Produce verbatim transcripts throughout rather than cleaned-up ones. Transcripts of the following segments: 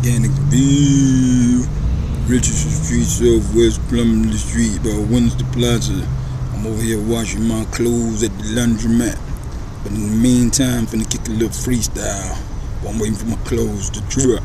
Mechanicsville, Richardson Street, Southwest Plumley Street, by Winston Plaza. I'm over here washing my clothes at the laundromat. But in the meantime, I'm finna kick a little freestyle while I'm waiting for my clothes to dry.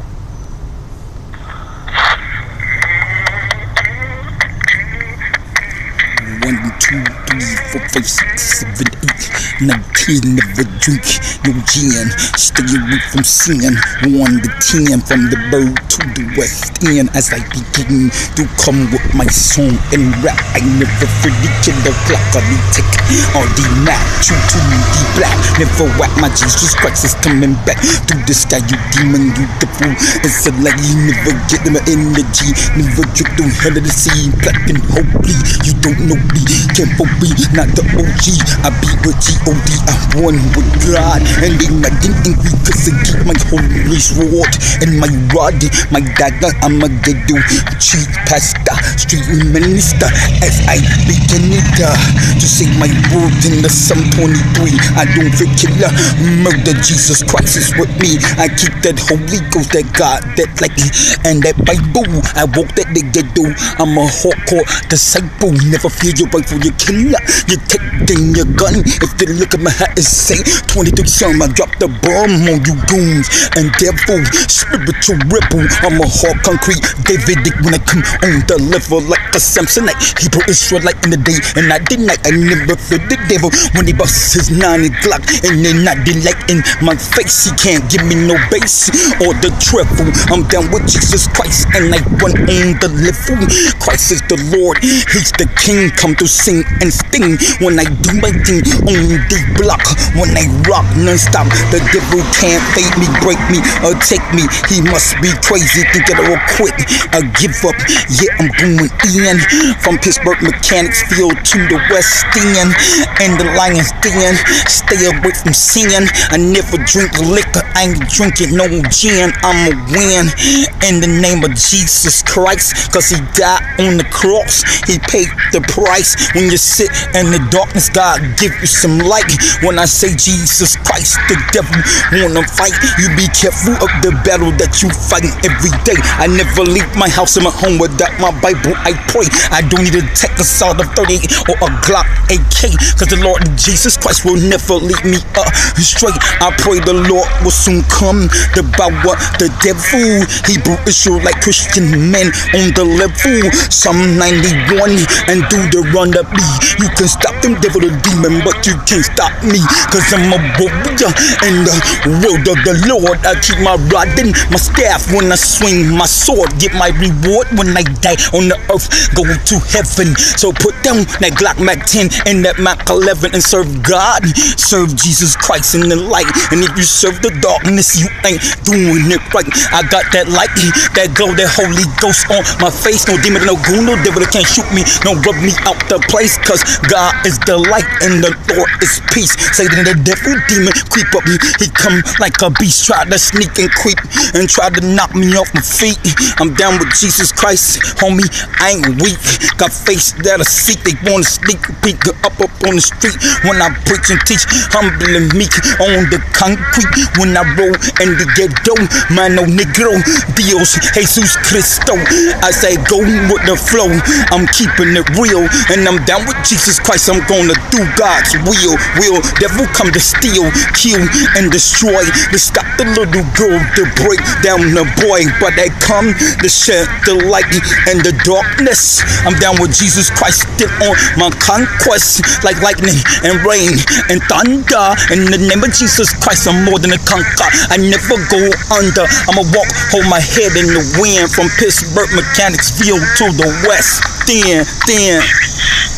One, two, three, four, five, six, seven, eight, nineteen, never drink no gin. Stay away from sin. One to ten, from the bird to the west end. As I begin to come with my song and rap, I never predict the clock or the tick or the map. True to me, the black. Never whack, my Jesus Christ is coming back through the sky. You demon, you the fool. It's a lie, you never get my energy. Never drink the hell of the sea. Black and holy, you don't know. Can't be not the O G. I be with G O D. I'm one with God, and they not getting angry cause I get my holy sword and my rod, my dagger. I'm a ghetto chief pastor, street minister. As I begin it uh, to say my word in the Psalm twenty-three. I don't feel killer, murder. Jesus Christ is with me. I keep that Holy Ghost, that God, that like, and that Bible. I walk that the ghetto. I'm a hardcore disciple. Never fear your wife or your killer. You take in your gun. If they look at my hat and say twenty-three some, I drop the bomb on you goons. And therefore, spiritual ripple. I'm a hard concrete Davidic when I come on the level like a Samsonite. Hebrew Israelite in the day and I did night. I never feel the devil when he busts his nine o'clock and then I delight in my face. He can't give me no bass or the treble. I'm down with Jesus Christ and I run on the level. Christ is the Lord. He's the King. Come to sing and sting when I do my thing on the block. When I rock non-stop, the devil can't fade me, break me, or take me. He must be crazy, thinking I will quit, I give up. Yeah, I'm going in from Pittsburgh Mechanicsville to the West End and the Lions Den. Stay away from sin. I never drink liquor, I ain't drinking no gin. I'm a win in the name of Jesus Christ, cause he died on the cross. He paid the price. When you sit in the darkness, God give you some light. When I say Jesus Christ, the devil wanna fight. You be careful of the battle that you fight every day. I never leave my house and my home without my Bible. I pray. I don't need to take a sword of thirty-eight or a Glock A K, cause the Lord Jesus Christ will never lead me up straight. I pray the Lord will soon come to devour the devil. Hebrew Israelite Christian men on the level. Psalm ninety-one and do the run up me. You can stop them devil the demon, but you can't stop me, cause I'm a warrior in the world of the Lord. I keep my rod and my staff when I swing my sword. Get my reward when I die on the earth, go to heaven. So put down that Glock Mac ten and that Mac eleven and serve God. Serve Jesus Christ in the light. And if you serve the darkness, you ain't doing it right. I got that light, that glow, that Holy Ghost on my face. No demon, no goon, no devil that can't shoot me, no rub me out the place, cause God is the light and the Lord is peace. Satan the devil demon creep up me. He come like a beast, try to sneak and creep and try to knock me off my feet. I'm down with Jesus Christ, homie, I ain't weak. Got face that'll seek, they wanna sneak peek up up on the street. When I preach and teach, humble and meek on the concrete. When I roll in the ghetto, mano negro, Dios Jesus Cristo. I say go with the flow, I'm keeping it real, and I'm down with Jesus Christ. I'm gonna do God's will. Will devil come to steal, kill, and destroy, to stop the little girl, to break down the boy, but they come to shed the light and the darkness. I'm down with Jesus Christ, still on my conquest, like lightning and rain and thunder. In the name of Jesus Christ, I'm more than a conqueror. I never go under. I'ma walk, hold my head in the wind from Pittsburgh Mechanicsville to the West End. Then.